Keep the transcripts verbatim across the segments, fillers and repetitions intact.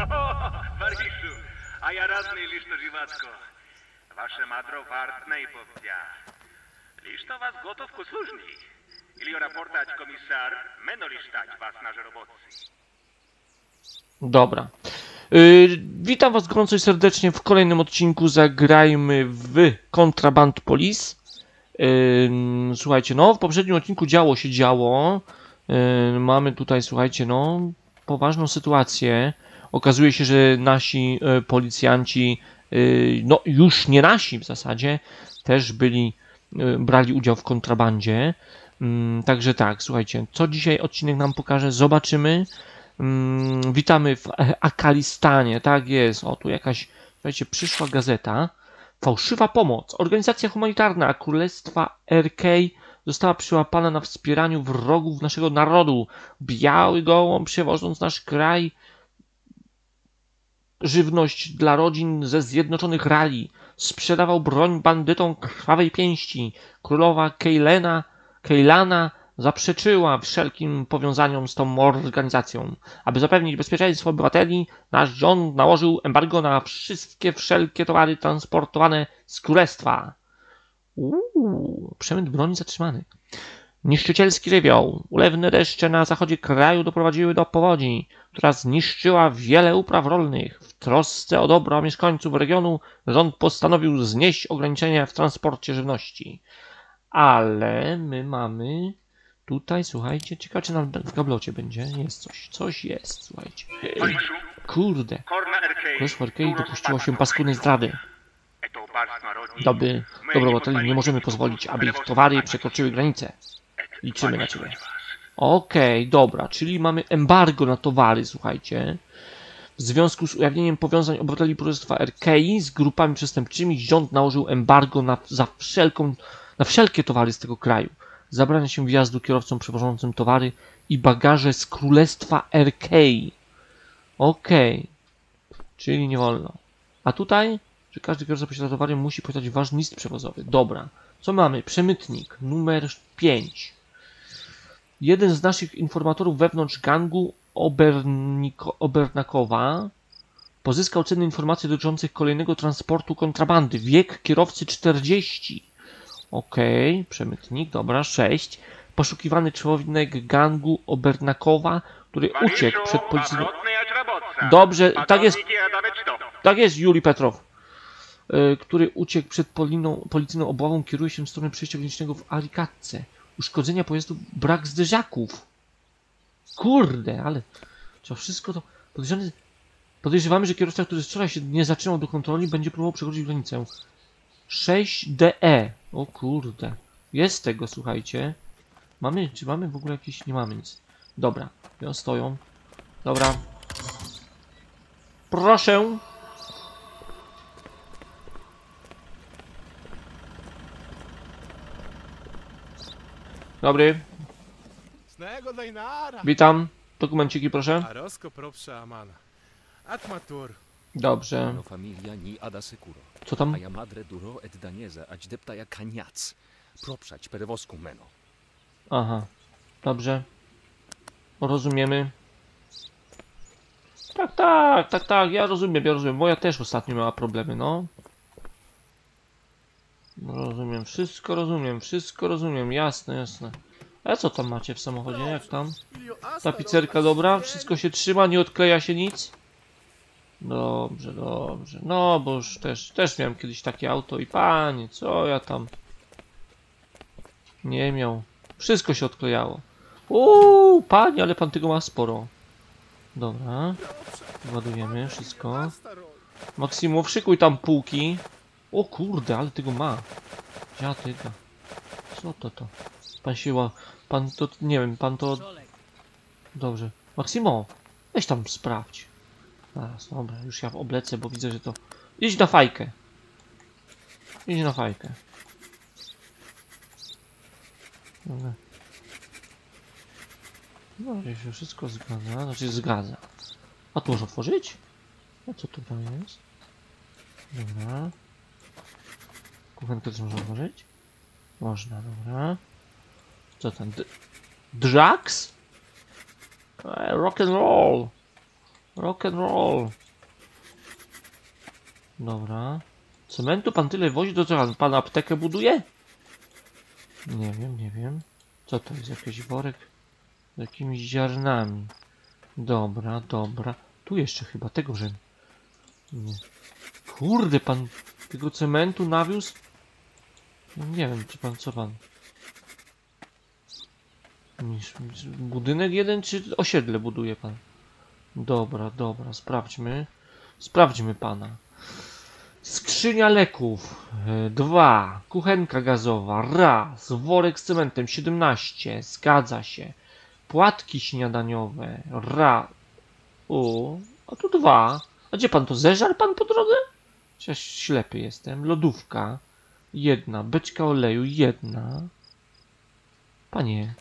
Варгишу, а я радный лишь на живатко. Ваше мадро вартне и повтя. Лишь то вас готов к услужни. Или рапортać komisar, meno lisztać was na żerobocy. Dobra. Yy, witam was gorąco i serdecznie w kolejnym odcinku Zagrajmy w Contraband Police. Yy, słuchajcie, no w poprzednim odcinku działo się działo. Yy, mamy tutaj, słuchajcie, no poważną sytuację. Okazuje się, że nasi yy, policjanci, yy, no już nie nasi w zasadzie, też byli, yy, brali udział w kontrabandzie. Yy, także tak, słuchajcie, co dzisiaj odcinek nam pokaże, zobaczymy. Hmm, witamy w Akalistanie, tak jest, o tu jakaś, słuchajcie, przyszła gazeta. Fałszywa pomoc. Organizacja humanitarna Królestwa R K została przyłapana na wspieraniu wrogów naszego narodu. Biały gołąb, przewożąc nasz kraj żywność dla rodzin ze Zjednoczonych Rali, sprzedawał broń bandytom krwawej pięści. Królowa Kejlena, Kejlana zaprzeczyła wszelkim powiązaniom z tą organizacją. Aby zapewnić bezpieczeństwo obywateli, nasz rząd nałożył embargo na wszystkie wszelkie towary transportowane z królestwa. Uuu, przemyt broni zatrzymany. Niszczycielski żywioł. Ulewne deszcze na zachodzie kraju doprowadziły do powodzi, która zniszczyła wiele upraw rolnych. W trosce o dobro mieszkańców regionu rząd postanowił znieść ograniczenia w transporcie żywności. Ale my mamy tutaj, słuchajcie, ciekawe czy nam w gablocie będzie. Jest coś, coś jest, słuchajcie. Ej, kurde. Królestwo R K dopuściło się paskudnej zdrady. Dobry, dobro obywateli, nie możemy pozwolić, aby ich towary przekroczyły granice. Liczymy na ciebie. Okej, okay, dobra, czyli mamy embargo na towary, słuchajcie. W związku z ujawnieniem powiązań obywateli Królestwa R K z grupami przestępczymi, rząd nałożył embargo na, za wszelką, na wszelkie towary z tego kraju. Zabrania się wjazdu kierowcom przewożącym towary i bagaże z Królestwa R K. Okej, okay. Czyli nie wolno. A tutaj, że każdy kierowca posiada towary, musi posiadać ważny list przewozowy. Dobra, co mamy? Przemytnik numer pięć. Jeden z naszych informatorów wewnątrz gangu Oberniko, Obernakowa pozyskał cenne informacje dotyczące kolejnego transportu kontrabandy. Wiek kierowcy czterdzieści. Okej, okay, przemytnik, dobra, sześć. Poszukiwany człowiek gangu Obernakowa, który uciekł przed policyjną... Dobrze, tak jest. Tak jest, Juli Petrow. Yy, który uciekł przed poliną, policyjną obławą, kieruje się w stronę przejścia granicznego w Arikatce. Uszkodzenia pojazdu, brak zderzaków. Kurde, ale to wszystko to... Podejrzany... Podejrzewamy, że kierowca, który wczoraj się nie zatrzymał do kontroli, będzie próbował przekroczyć granicę. sześć D E. O kurde. Jest tego, słuchajcie. Mamy, czy mamy w ogóle jakieś... Nie mamy nic. Dobra, oni stoją. Dobra. Proszę. Dobry. Witam. Dokumenciki, proszę. Dobrze. Co tam? Aha. Dobrze. Rozumiemy. Tak, tak, tak, tak. Ja rozumiem, ja rozumiem. Moja też ostatnio miała problemy, no. Rozumiem. Wszystko rozumiem. Wszystko rozumiem. Jasne, jasne. A co tam macie w samochodzie? Jak tam? Tapicerka dobra? Wszystko się trzyma? Nie odkleja się nic? Dobrze, dobrze. No, bo już też, też miałem kiedyś takie auto i panie, co ja tam nie miał. Wszystko się odklejało. Uuu, panie, ale pan tego ma sporo. Dobra. Ładujemy wszystko. Maksimo, wszykuj tam półki. O kurde, ale tego ma. Dziadyga. Co to to? Pan się... Pan to... Nie wiem, pan to... Dobrze. Maksimo, weź tam sprawdź. Zaraz, dobra, już ja oblecę, bo widzę, że to... Idź na fajkę. Idź na fajkę. Dobra. No, się wszystko zgadza, znaczy zgadza. A tu można otworzyć? A co tu tam jest? Dobra. Kuchenkę też można otworzyć? Można, dobra. Co tam? Drugs? Rock and roll. Rock and roll. Dobra. Cementu pan tyle wozi, to co pan, pan aptekę buduje? Nie wiem, nie wiem. Co to jest? Jakiś worek z jakimiś ziarnami. Dobra, dobra. Tu jeszcze chyba tego, że... Nie. Kurde, pan tego cementu nawiózł? No nie wiem, czy pan, co pan? Budynek jeden, czy osiedle buduje pan? Dobra, dobra, sprawdźmy. Sprawdźmy pana. Skrzynia leków. Dwa. Kuchenka gazowa. Raz. Worek z cementem. siedemnaście. Zgadza się. Płatki śniadaniowe. Raz. O, a tu dwa. A gdzie pan to zeżar pan po drodze? Przecież ślepy jestem. Lodówka. Jedna. Beczka oleju. Jedna. Panie.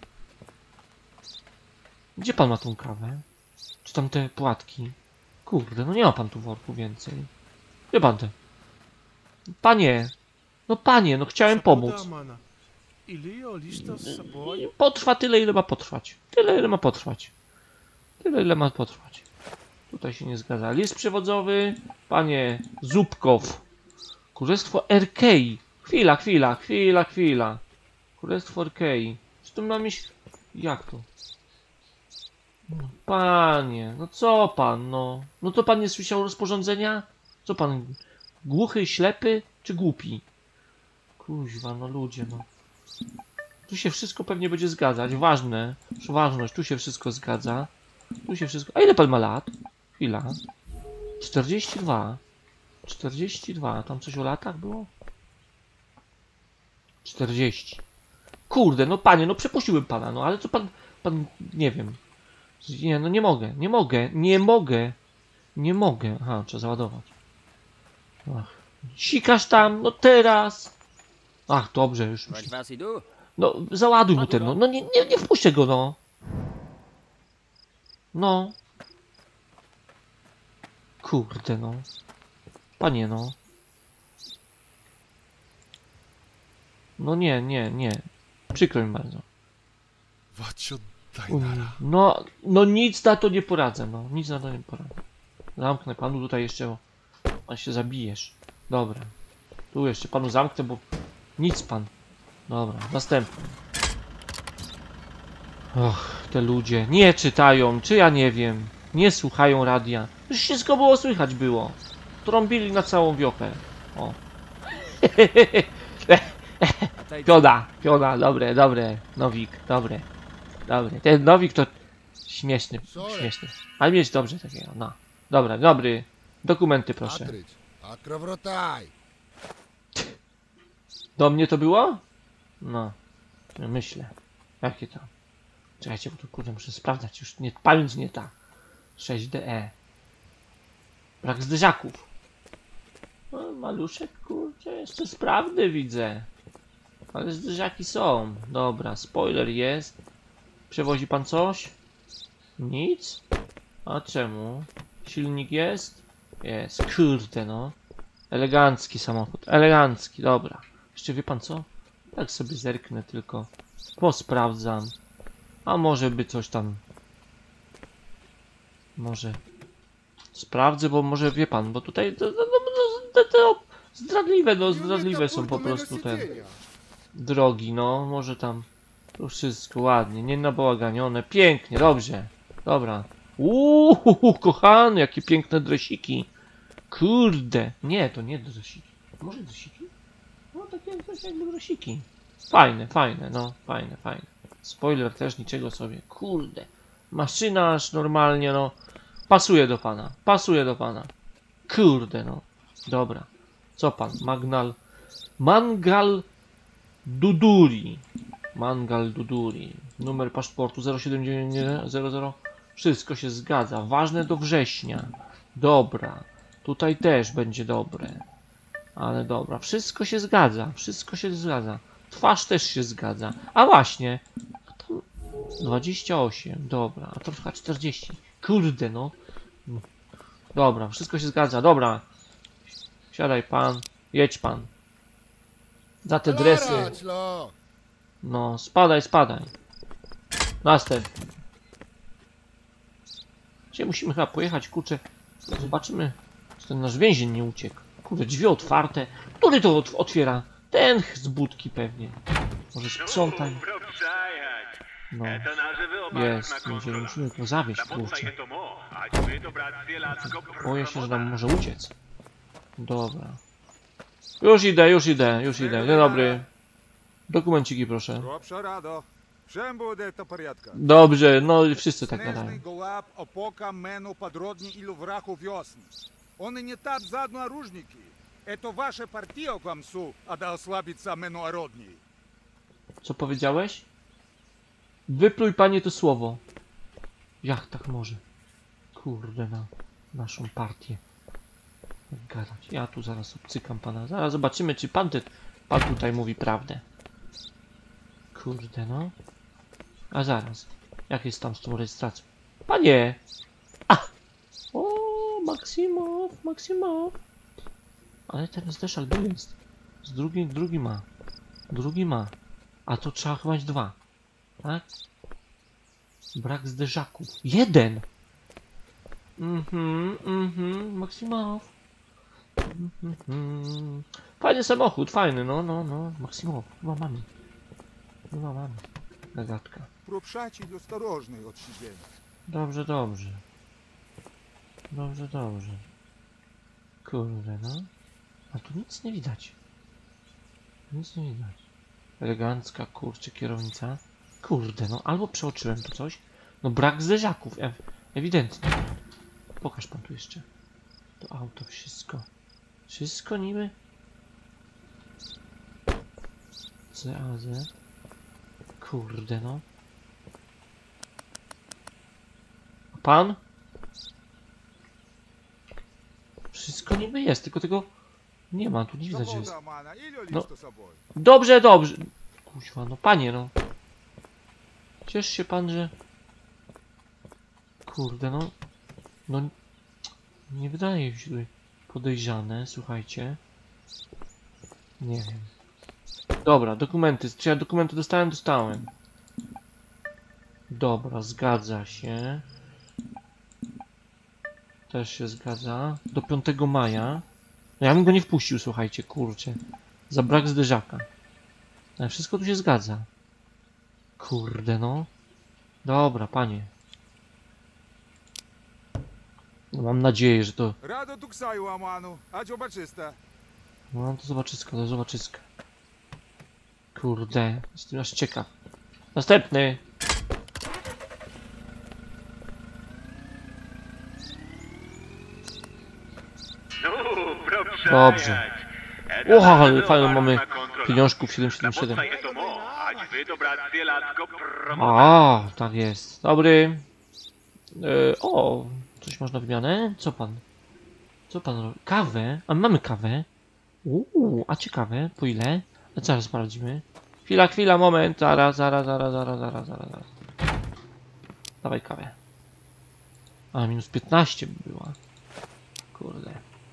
Gdzie pan ma tą kawę? Czy tam te płatki? Kurde, no nie ma pan tu worku więcej. Gdzie pan te? Panie! No panie, no chciałem pomóc. Potrwa tyle, ile ma potrwać. Tyle, ile ma potrwać. Tyle, ile ma potrwać. Tutaj się nie zgadza. List przewodzowy. Panie Zubkow. Królestwo R K. Chwila, chwila, chwila, chwila. Królestwo R K. Czy to ma mieć... Jak to? No, panie, no co pan, no? No to pan nie słyszał rozporządzenia? Co pan, głuchy, ślepy, czy głupi? Kuźwa, no ludzie, no. Tu się wszystko pewnie będzie zgadzać. Ważne, ważność, tu się wszystko zgadza. Tu się wszystko... A ile pan ma lat? Chwila. czterdzieści dwa. czterdzieści dwa. Tam coś o latach było? czterdzieści. Kurde, no panie, no przepuściłbym pana, no ale co pan... Pan... Nie wiem. Nie, no nie mogę, nie mogę, nie mogę. Nie mogę. Aha, trzeba załadować. Ach. Sikasz tam, no teraz. Ach, dobrze, już myślę. No, załaduj mu ten, no, no nie, nie, nie wpuszczę go, no. No. Kurde, no. Panie, no. No nie, nie, nie. Przykro mi bardzo. No, no nic na to nie poradzę, no. Nic na to nie poradzę. Zamknę panu tutaj jeszcze, bo pan się zabijesz. Dobra. Tu jeszcze panu zamknę, bo nic pan. Dobra, następny. Och, te ludzie nie czytają, czy ja nie wiem. Nie słuchają radia. Już wszystko było słychać było. Trąbili na całą wiochę. O. Piona, piona, dobre, dobre. Nowik, dobre. Dobre. Ten Nowik to śmieszny, śmieszny. Ale mieć dobrze takiego, no. Dobra, dobry. Dokumenty proszę. Do mnie to było? No. Myślę. Jakie to? Czekajcie, bo tu kurde muszę sprawdzać. Już nie, pamięć nie ta. sześć D E. Brak zderzaków. No, maluszek, kurczę, jeszcze sprawny widzę. Ale zderzaki są. Dobra, spoiler jest. Przewozi pan coś? Nic? A czemu? Silnik jest? Jest. Kurde no. Elegancki samochód. Elegancki, dobra. Jeszcze wie pan co? Tak sobie zerknę tylko. Posprawdzam. A może by coś tam... Może... Sprawdzę, bo może wie pan, bo tutaj... To, to, to, to, to zdradliwe, no zdradliwe są po prostu te... Drogi, no. Może tam... To wszystko ładnie, nie nabałaganione. Pięknie, dobrze. Dobra. Uuu, kochany, jakie piękne dresiki. Kurde. Nie, to nie dresiki. Może dresiki? No takie coś jakby dresiki. Fajne, fajne, no. Fajne, fajne. Spoiler też niczego sobie. Kurde. Maszyna aż normalnie, no. Pasuje do pana. Pasuje do pana. Kurde, no. Dobra. Co pan? Magnal... Mangal... Duduri. Mangal Duduri. Numer paszportu zero siedem dziewięć zero zero. Wszystko się zgadza. Ważne do września. Dobra. Tutaj też będzie dobre. Ale dobra. Wszystko się zgadza. Wszystko się zgadza. Twarz też się zgadza. A właśnie. dwadzieścia osiem. Dobra. A to trwa czterdzieści. Kurde no. Dobra. Wszystko się zgadza. Dobra. Siadaj pan. Jedź pan. Za te dresy. No, spadaj, spadaj. Następny. Gdzie musimy chyba pojechać, kurczę. Zobaczymy, czy ten nasz więzień nie uciekł. Kurde, drzwi otwarte. Który to ot otwiera? Ten z budki pewnie. Może sprzątaj. No. Jest, będziemy musimy go zawieźć, kurczę. Boję się, że nam może uciec. Dobra. Już idę, już idę, już idę. Dzień dobry. Dokumenciki proszę. Всем буде то порядка. Dobrze, no i wszyscy tak gadają. Снежный голубь опока мену подродни или врагу весны. Он и не так заодно оружники. Это ваша партия гамсу, а да ослабиться мену ородни. Co powiedziałeś? Wypluj panie to słowo. Jak tak może? Kurde, na naszą partię. Tak gadać. Ja tu zaraz obcykam pana. Zaraz zobaczymy, czy pan, ty, pan tutaj mówi prawdę. Kurde, no. A zaraz. Jak jest tam z tą rejestracją? Panie! A! O, Maksimow, Maksimow. Ale ten zdeszak był jest. Z drugi, drugi ma. Drugi ma. A to trzeba chyba mieć dwa. Tak? Brak zderzaków. Jeden! Mhm, mhm, Maksimow. Mhm. Fajny samochód, fajny, no, no, no. Maksimow, chyba mamy. Chyba mamy. Zagadka. Пропшачить осторожный от сидения. Dobrze, dobrze. Dobrze, dobrze. Kurde, no. A tu nic nie widać. Nic nie widać. Elegancka, kurczę, kierownica. Kurde, no. Albo przeoczyłem tu coś. No brak zderzaków. E ewidentnie. Pokaż pan tu jeszcze. To auto, wszystko. Wszystko niby. C A Z. Kurde, no. A pan? Wszystko niby jest, tylko tego nie ma, tu nie widać, że jest. No. Dobrze, dobrze. Kuźwa, no panie, no. Ciesz się pan, że... Kurde, no. No... Nie wydaje się tutaj podejrzane, słuchajcie. Nie wiem. Dobra, dokumenty. Czy ja dokumenty dostałem? Dostałem. Dobra, zgadza się. Też się zgadza. Do piątego maja. No ja bym go nie wpuścił, słuchajcie, kurczę. Za brak zderzaka. Ale wszystko tu się zgadza. Kurde, no. Dobra, panie. No, mam nadzieję, że to... Радо туксаю аману, а zobaczysta. No to zobaczyska, to zobaczyska. Kurde, jestem aż ciekaw. Następny! Dobrze. Oha, ale fajnie mamy pieniążków siedem siedem siedem. A, tak jest. Dobry. E, o, coś można w wymianę? Co pan? Co pan robi? Kawę? A my mamy kawę. Uuu, a ciekawe, po ile? A zaraz sprawdzimy. Chwila, chwila, moment, zaraz, zaraz, zaraz, zaraz, zaraz, zaraz, zaraz. Dawaj kawę. A, minus piętnaście by była. Kurde.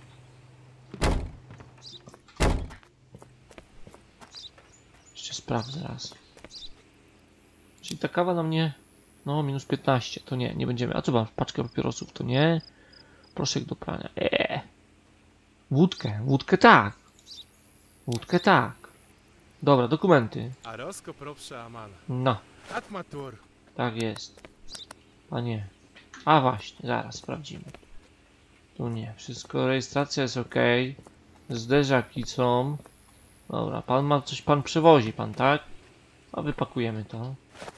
Jeszcze sprawdzę raz. Czyli ta kawa na mnie... No, minus piętnaście, to nie, nie będziemy. A co mam? Paczkę papierosów, to nie. Proszek do prania. Eee. Wódkę, wódkę tak. Wódkę tak. Dobra, dokumenty. Arosko proszę Amana. No, Atmatur. tak jest. Panie. A właśnie, zaraz sprawdzimy. Tu nie, wszystko, rejestracja jest ok. Zderzaki są. Dobra, pan ma coś, pan przewozi, pan, tak? A wypakujemy to.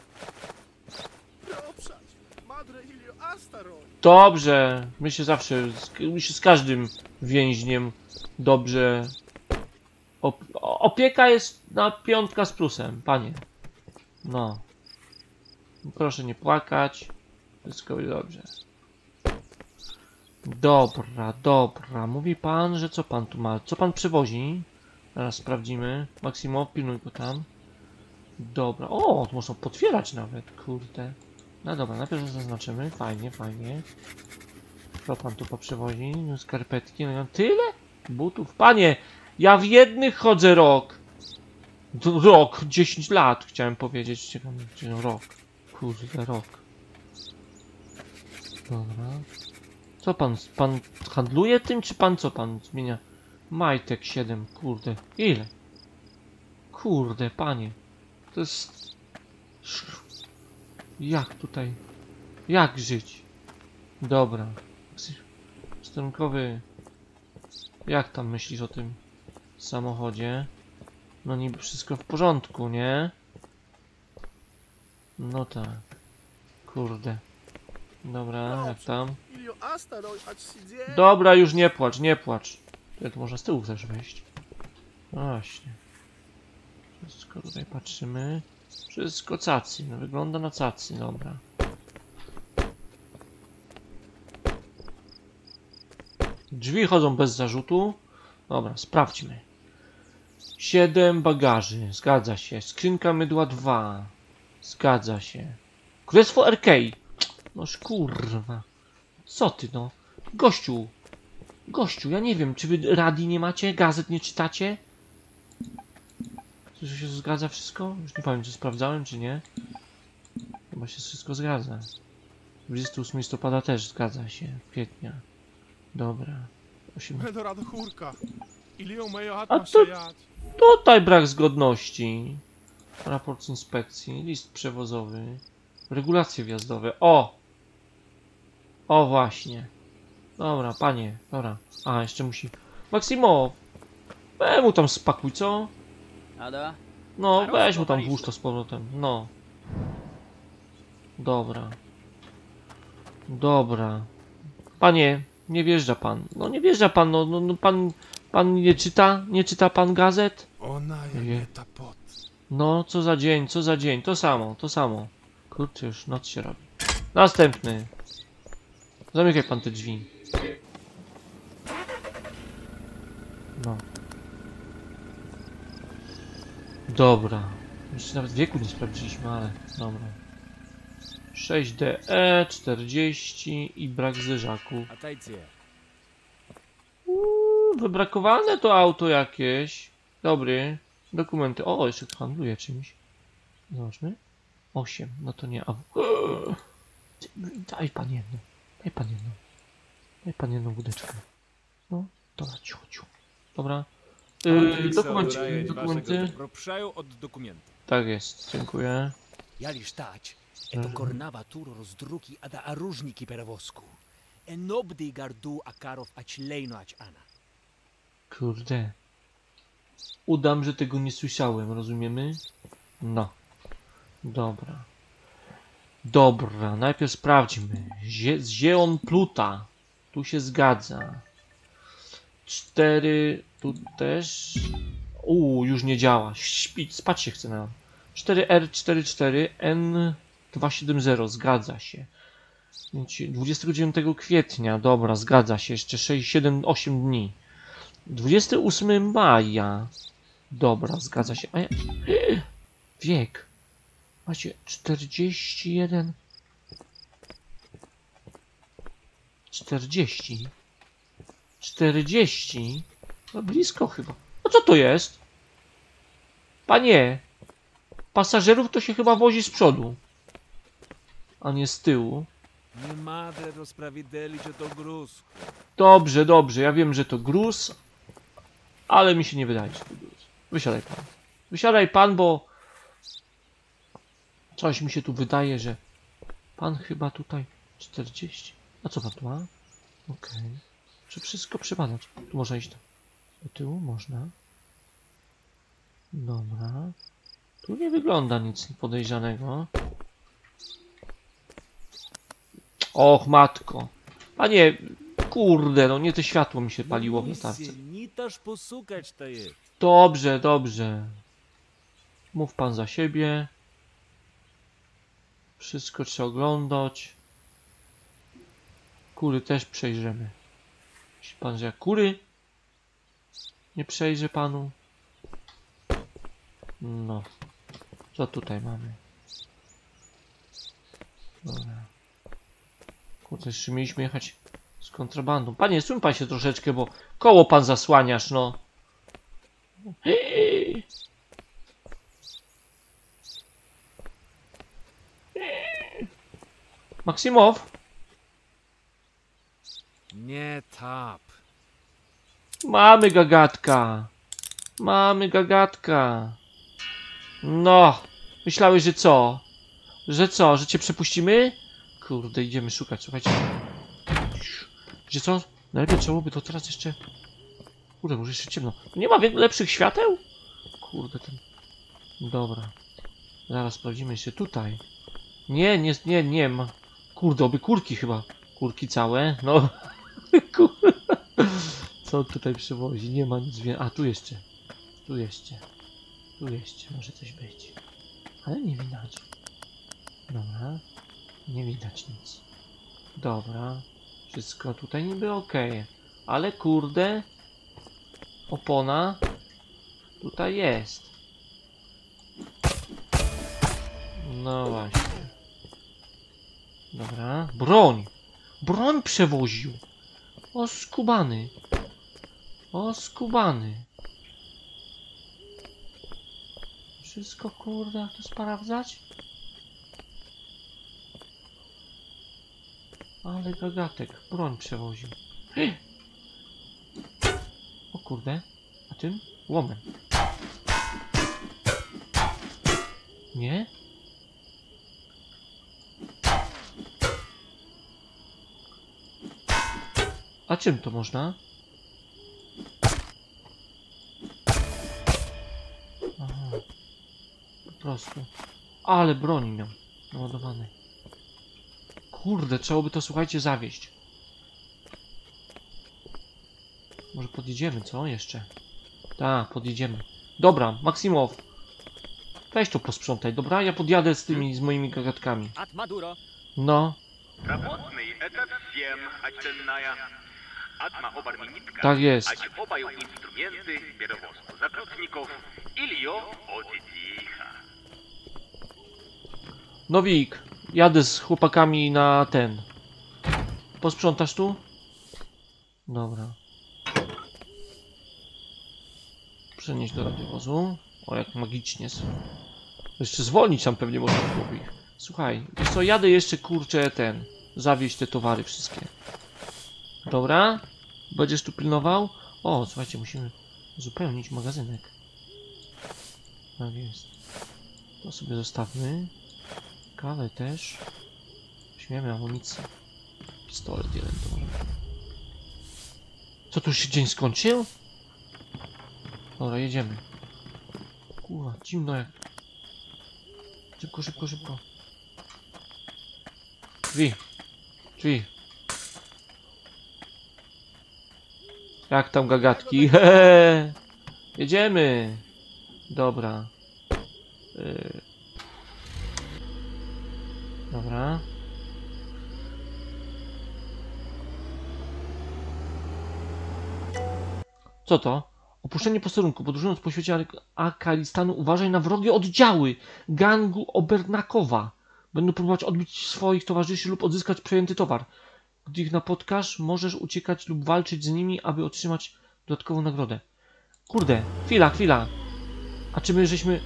Dobrze, my się zawsze, my się z każdym więźniem dobrze... Op opieka jest na piątka z plusem, panie. No. Proszę nie płakać. Wszystko będzie dobrze. Dobra, dobra. Mówi pan, że co pan tu ma? Co pan przywozi? Zaraz sprawdzimy. Maksimow, pilnuj go tam. Dobra. O, to można potwierać nawet, kurde. No dobra, najpierw zaznaczymy. Fajnie, fajnie. Co pan tu poprzewozi? Skarpetki. No, tyle? Butów. Panie, ja w jednych chodzę rok. Rok, dziesięć lat chciałem powiedzieć. Ciekawe, rok. Kurde, rok. Dobra. Co pan, pan handluje tym, czy pan co pan zmienia? Majtek siedem, kurde. Ile? Kurde, panie. To jest... Jak tutaj? Jak żyć? Dobra. Wstępkowy. Jak tam myślisz o tym samochodzie? No niby wszystko w porządku, nie? No tak. Kurde. Dobra, jak tam? Dobra, już nie płacz, nie płacz. Jak można z tyłu też wejść? No właśnie. Wszystko tutaj patrzymy. Wszystko cacy. No wygląda na cacy, dobra. Drzwi chodzą bez zarzutu. Dobra, sprawdźmy. siedem bagaży, zgadza się. Skrzynka mydła dwa. Zgadza się. Królestwo R K. Noż kurwa. Co ty no? Gościu. Gościu, ja nie wiem, czy wy radii nie macie? Gazet nie czytacie? Czy się zgadza wszystko? Już nie pamiętam, czy sprawdzałem, czy nie. Chyba się wszystko zgadza. dwudziestego ósmego listopada też zgadza się. Kwietnia. Dobra. osiem... Będę rada chórka. Ilią mają A hatma to- przejać. Tutaj brak zgodności. Raport z inspekcji. List przewozowy. Regulacje wjazdowe. O! O właśnie. Dobra, panie. Dobra. A, jeszcze musi... Maksimo! Weź mu tam spakuj, co? Ada? No, weź mu tam włóż to z powrotem. No. Dobra. Dobra. Panie, nie wjeżdża pan. No nie wjeżdża pan, no, no, no pan... Pan nie czyta? Nie czyta pan gazet? Ona Nie. je ta pot. No, co za dzień, co za dzień. To samo, to samo. Kurczę, już noc się robi. Następny. Zamykaj pan te drzwi. No. Dobra. Jeszcze nawet wieku nie sprawdziliśmy, ale dobra. sześć D E, czterdzieści i brak zderzaków. Atajcie. Uuu, wybrakowane to auto jakieś. Dobry. Dokumenty. O, jeszcze tu handluje czymś. Zobaczmy. osiem. No to nie. A... Daj pan jedno. Daj pan jedno. Daj pan jedną wódeczkę. No. Dobra, cicho, cicho. Dobra. Yy, dokumenty. Dokumenty. Пропшаю od dokumentu. Tak jest. Dziękuję. Я лишь тач. Это корнава тур роздруки, а да оружники перевозку. Энобди гарду акаров ачлейно ач ана. Kurde. Udam, że tego nie słyszałem, rozumiemy? No. Dobra. Dobra, najpierw sprawdźmy. Zie Zieon Pluta. Tu się zgadza. cztery. Tu też. Uuu, już nie działa. Śpić, spać się chce na. cztery R czterdzieści cztery N dwieście siedemdziesiąt. Zgadza się. dwudziestego dziewiątego kwietnia. Dobra, zgadza się. Jeszcze sześć, siedem, osiem dni. dwudziestego ósmego maja. Dobra, zgadza się. A ja... Wiek. Macie czterdzieści jeden. czterdzieści. czterdzieści. No blisko chyba. No co to jest? Panie. Pasażerów to się chyba wozi z przodu. A nie z tyłu. Nie madre rozprawiedliwić o to gruz. Dobrze, dobrze. Ja wiem, że to gruz. Ale mi się nie wydaje, że to gruz. Wysiadaj pan. Wysiadaj pan, bo... Coś mi się tu wydaje, że... Pan chyba tutaj... czterdzieści. A co pan tu ma? Okej. Okay. Czy wszystko przebadać? Tu można iść do, do tyłu? Można. Dobra. Tu nie wygląda nic podejrzanego. Och, matko. Panie, kurde, no nie to światło mi się paliło w latarce. Nie też posukać to jest. Dobrze, dobrze. Mów pan za siebie. Wszystko trzeba oglądać. Kury też przejrzymy. Myśli pan, że ja kury nie przejrzę panu? No. Co tutaj mamy? Dobra. Kurde, jeszcze mieliśmy jechać z kontrabandą. Panie, suń pan się troszeczkę, bo koło pan zasłaniasz, no. Maksimow? top. Mamy gagatka. Mamy gagatka. No. Myślałeś, że co? Że co? Że cię przepuścimy? Kurde, idziemy szukać, słuchajcie. Wiecie co? Najlepiej trzeba by to teraz jeszcze... Kurde, może jeszcze ciemno. Nie ma lepszych świateł? Kurde, ten... Dobra. Zaraz sprawdzimy jeszcze tutaj. Nie, nie, nie, nie ma. Kurde, oby kurki chyba. Kurki całe. No. Kurde. Co tutaj przywozi? Nie ma nic więcej. A, tu jeszcze. Tu jeszcze. Tu jeszcze może coś być. Ale nie widać. Dobra. Nie widać nic. Dobra. Wszystko tutaj niby ok. Ale kurde. Opona. Tutaj jest. No właśnie. Dobra. Broń. Broń przewoził. O skubany. O skubany. Wszystko kurde, jak to sprawdzać? Ale gagatek. Broń przewoził. O kurde. A tym? Łomem. Nie? A czym to można? Aha. Po prostu. Ale broni miał. Naładowane. Kurde, trzeba by to, słuchajcie, zawieźć. Może podjedziemy, co? Jeszcze. Tak, podjedziemy. Dobra, Maksimow. Weź to posprzątaj, dobra? Ja podjadę z tymi, z moimi gagatkami. At Maduro. No. Работный — это всем очтенная. Атма обарминитка. Так есть. А обаю инструменты перевозку заключников или ее отдыха. Nowik, jadę z chłopakami na ten. Posprzątasz tu? Dobra. Przenieść do radiowozu. O, jak magicznie. Jeszcze zwolnić tam pewnie można byłoby ich. Słuchaj, wiesz co, jadę jeszcze, kurczę, ten. Zawieźć te towary wszystkie. Dobra? Będziesz tu pilnował? O, słuchajcie, musimy uzupełnić magazynek. Tak jest. To sobie zostawmy. Kawę też. Weźmiemy amunicję. Pistolet jeden to może. Co, tu już się dzień skończył? Dobra, jedziemy. Kurwa, zimno jak... Szybko, szybko, szybko. Drzwi. Drzwi. Jak tam gagatki? Hehe. Jedziemy. Dobra. Yy. Dobra. Co to? Opuszczenie posterunku. Podróżując po świecie Afganistanu, uważaj na wrogie oddziały gangu Obernakowa. Będą próbować odbić swoich towarzyszy lub odzyskać przejęty towar. Gdy ich napotkasz, możesz uciekać lub walczyć z nimi, aby otrzymać dodatkową nagrodę. Kurde, chwila, chwila. A czy my żeśmy...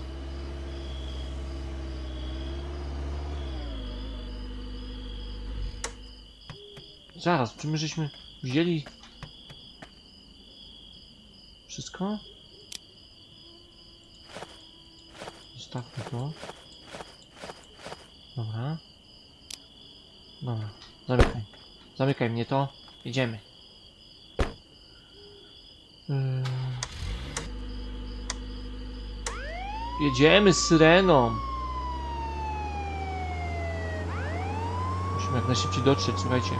Zaraz, czy my żeśmy wzięli... Wszystko? Zostawmy to. Dobra. Dobra. Zamykaj. Zamykaj mnie to. Jedziemy. Yy... Jedziemy z syreną. Musimy jak najszybciej dotrzeć, słuchajcie.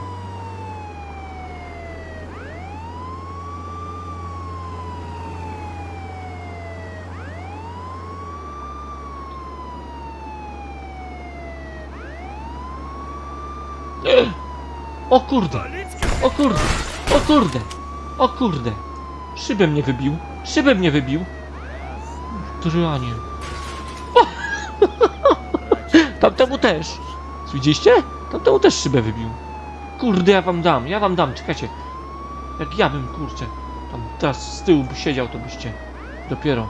O kurde! O kurde! O kurde! O kurde! Szybę mnie wybił! Szybę mnie wybił! Tryanie! Tamtemu też! Widzieliście? Tamtemu też szybę wybił! Kurde, ja wam dam! Ja wam dam! Czekajcie! Jak ja bym, kurczę, tam teraz z tyłu by siedział, to byście dopiero...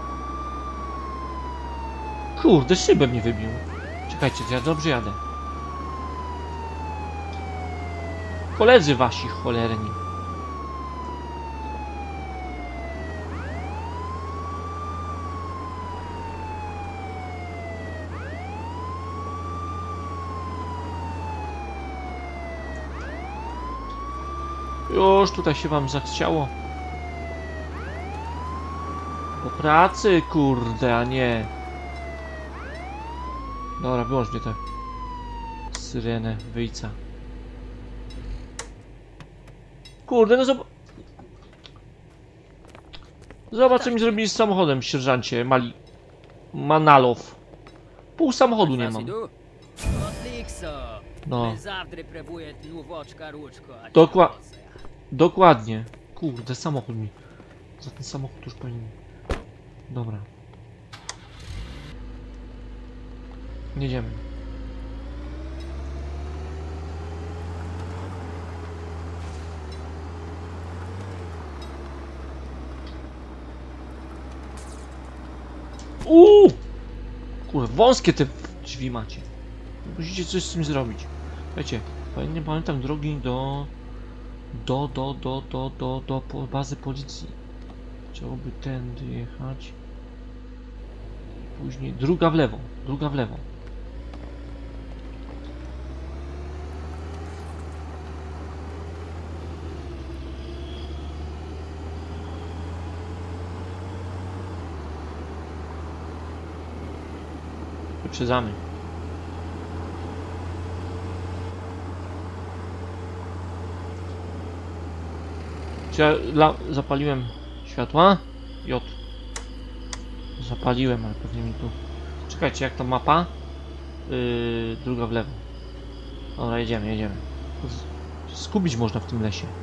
Kurde, szybę mnie wybił! Czekajcie, ja dobrze jadę. Koledzy wasi cholerni. Już tutaj się wam zachciało. Po pracy, kurde, a nie. Dobra, wyłącz mnie tę syrenę, wyjca. Kurde, no zobacz. Zobacz, co mi zrobili z samochodem, sierżancie Mali... Manalow. Pół samochodu nie mam. No. Dokła... Dokładnie. Kurde, samochód mi. Za ten samochód już powinien... Dobra. Jedziemy. Uuu! Kurde, wąskie te drzwi macie. Musicie coś z tym zrobić. Wiecie, nie pamiętam drogi do... Do, do, do, do, do, do po bazy policji. Chciałoby tędy jechać. Później druga w lewo, druga w lewo. Wyprzedzamy. Czy ja la zapaliłem światła? J. Zapaliłem, ale pewnie mi tu... Czekajcie, jak to mapa? Yy, druga w lewo. Dobra, jedziemy, jedziemy. Skubić można w tym lesie.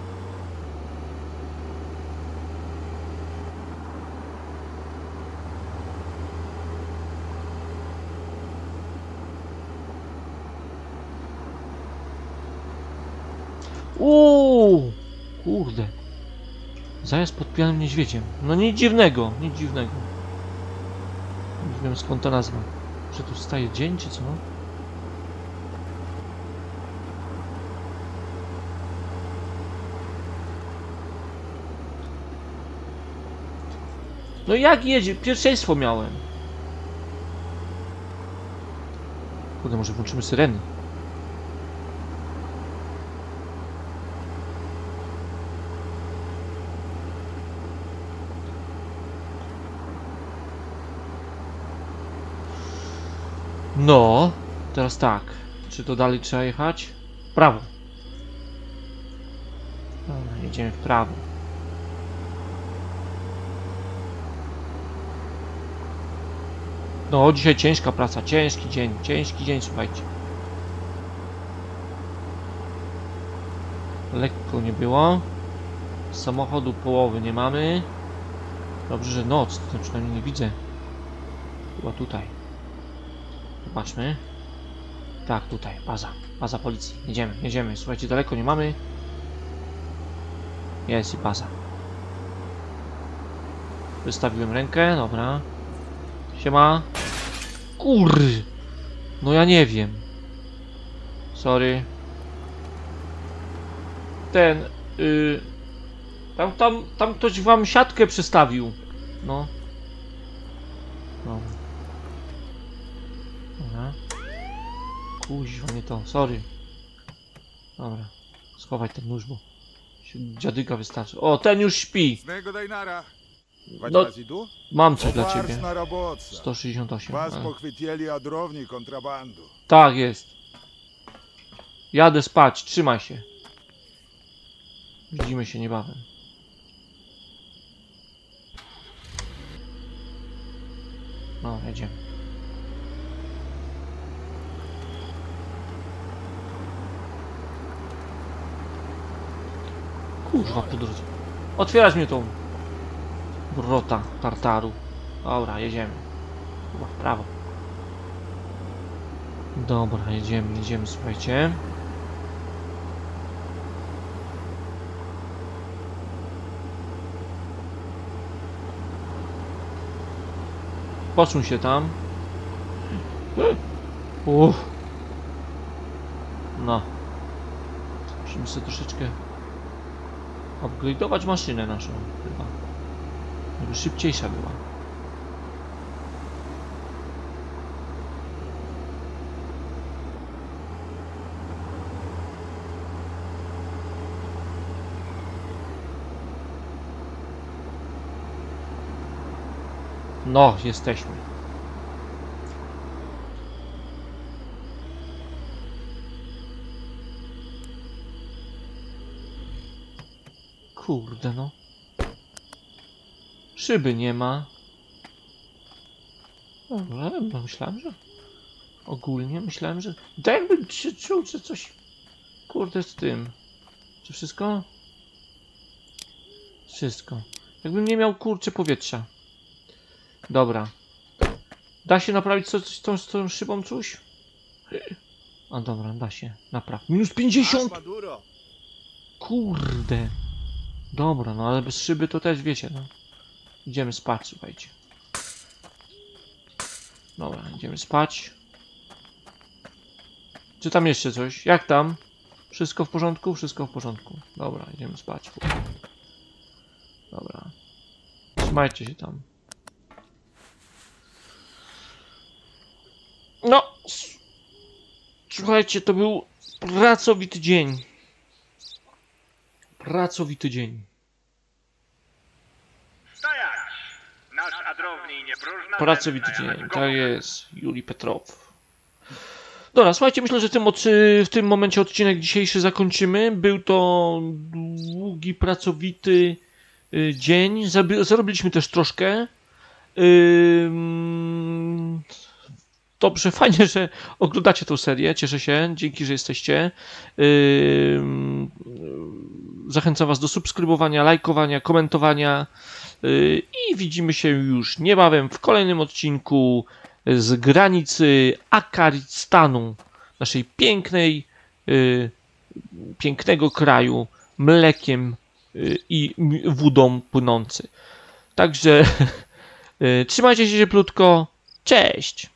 Uuu, kurde. Zajazd pod pijanym niedźwiedziem. No nic dziwnego, nic dziwnego. Nie wiem skąd ta nazwa. Że tu staje dzień, czy co? No jak jedzie? Pierwszeństwo miałem. Kurde, może włączymy syreny. No, teraz tak. Czy to dalej trzeba jechać? W prawo. Dobra, jedziemy w prawo. No, dzisiaj ciężka praca, ciężki dzień, ciężki dzień, słuchajcie. Lekko nie było. Z samochodu połowy nie mamy. Dobrze, że noc, to przynajmniej nie widzę. Chyba tutaj. Zobaczmy. Tak, tutaj, baza. Baza policji. Jedziemy, jedziemy. Słuchajcie, daleko nie mamy. Jest i baza. Wystawiłem rękę, dobra. Siema. Kurry. No ja nie wiem. Sorry. Ten... Yy, tam, tam, tam ktoś wam siatkę przestawił. No. Dobra. Dobra. Kuźwa, nie to. Sorry. Dobra. Schowaj ten nóż, bo się dziadyga wystarczy. O, ten już śpi. Снего Дайнара. No, Was idu? mam coś dla Marsz ciebie. na robotę. sto sześćdziesiąt osiem. Was ale- pochwytili odrowni kontrabandu. Tak jest. Jadę spać, trzymaj się. Widzimy się niebawem. No, jedziemy. Kurwa, po drodze. Otwierać mnie tą wrota tartaru. Dobra, jedziemy. Chyba w prawo. Dobra, jedziemy, jedziemy, słuchajcie. Poczuł się tam. Uff. No. Musimy sobie troszeczkę upgrade'ować maszynę naszą chyba. Żeby szybciejsza była. No, jesteśmy. Kurde no. Szyby nie ma. Dobra, no myślałem, że... Ogólnie myślałem, że... Tak jakbym się czuł, że coś... Kurde z tym. Czy wszystko? Wszystko. Jakbym nie miał kurczę powietrza. Dobra. Da się naprawić coś z tą, z tą szybą coś? A dobra, da się. Napraw. Minus pięćdziesiąt! Kurde. Dobra, no ale bez szyby to też wiecie, no. Idziemy spać, słuchajcie. Dobra, idziemy spać. Czy tam jeszcze coś? Jak tam? Wszystko w porządku? Wszystko w porządku. Dobra, idziemy spać. Dobra. Trzymajcie się tam. No. Słuchajcie, to był pracowity dzień. Pracowity dzień. Stajać! Nasz adrowni niepróżna... Pracowity dzień, tak jest. Juri Petrow. Dobra, słuchajcie, myślę, że w tym, w tym momencie odcinek dzisiejszy zakończymy. Był to długi, pracowity y, dzień. Zarobiliśmy też troszkę. Yy, dobrze, fajnie, że oglądacie tę serię. Cieszę się. Dzięki, że jesteście. Yy, zachęcam was do subskrybowania, lajkowania, komentowania. Yy, I widzimy się już niebawem w kolejnym odcinku z granicy Akaristanu, naszej pięknej, yy, pięknego kraju, mlekiem yy, i wodą płynący. Także yy, trzymajcie się cieplutko. Cześć!